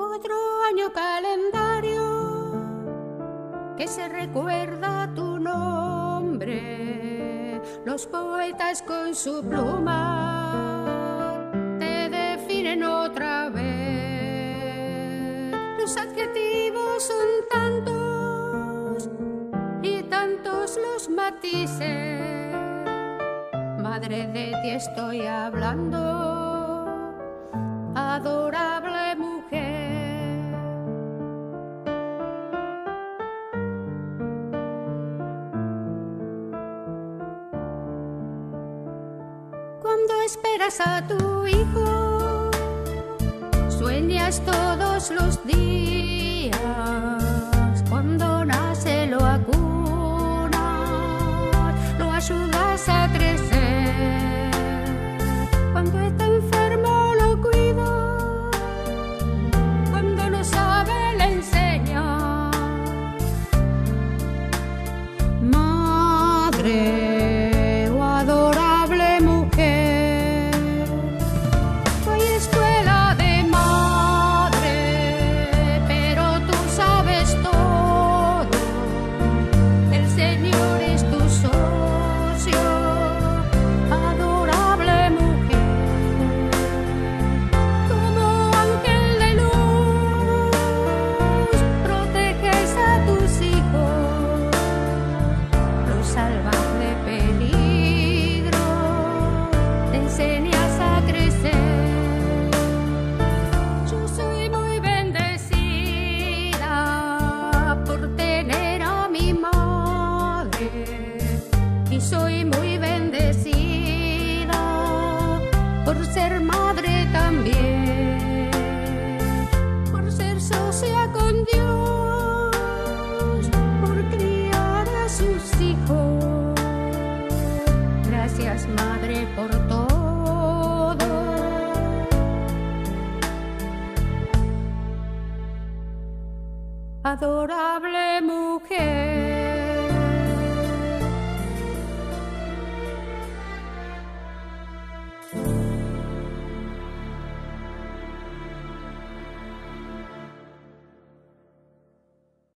Otro año calendario que se recuerda tu nombre. Los poetas con su pluma te definen otra vez. Los adjetivos son tantos y tantos los matices. Madre, de ti estoy hablando, adorable mujer. Cuando esperas a tu hijo, sueñas todos los días. Cuando nace lo acunas, lo ayudas a crecer. Cuando está enfermo lo cuida, cuando no sabe le enseña. Madre o adorable mujer, no hay escuela de madre, pero tú sabes todo. El Señor es tu socio, adorable mujer. Como ángel de luz, proteges a tus hijos, los salvas de peligro, te enseñas a crecer. Yo soy muy bendecida por tener a mi madre, y soy muy bendecida por ser madre también, por ser socia con Dios, por criar a sus hijos. Gracias, madre, por todo. Adorable mujer.